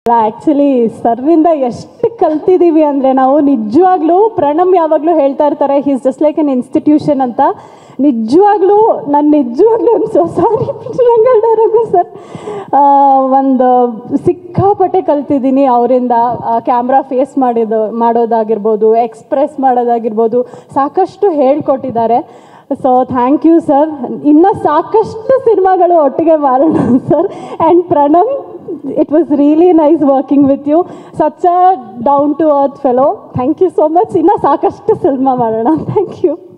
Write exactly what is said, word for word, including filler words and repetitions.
Actually ಸರ್ರಿಂದ ಎಷ್ಟು ಕಲ್ತಿದ್ದೀವಿ ಅಂದರೆ ನಾವು ನಿಜವಾಗ್ಲೂ ಪ್ರಣಮ್ ಯಾವಾಗಲೂ ಹೇಳ್ತಾ ಇರ್ತಾರೆ he's just like an institution ಅಂತ. ನಿಜವಾಗ್ಲೂ ನಾನು ನಿಜವಾಗ್ಲೂ ಸೊ ಸಾರಿ ರಂಗಣ್ಣವ್ರಿಗೂ ಸರ್ ಒಂದು ಸಿಕ್ಕಾಪಟ್ಟೆ ಕಲ್ತಿದ್ದೀನಿ ಅವರಿಂದ. ಕ್ಯಾಮ್ರಾ ಫೇಸ್ ಮಾಡಿದ್ದು ಮಾಡೋದಾಗಿರ್ಬೋದು, ಎಕ್ಸ್ಪ್ರೆಸ್ ಮಾಡೋದಾಗಿರ್ಬೋದು, ಸಾಕಷ್ಟು ಹೇಳ್ಕೊಟ್ಟಿದ್ದಾರೆ. So thank you sir. ಇನ್ನೂ ಸಾಕಷ್ಟು ಸಿನಿಮಾಗಳು ಒಟ್ಟಿಗೆ ಮಾಡೋಣ sir. And Pranam, it was really nice working with you. Such a down to earth fellow. Thank you so much. Inna saakashtu cinema ಮಾಡೋಣ. Thank you.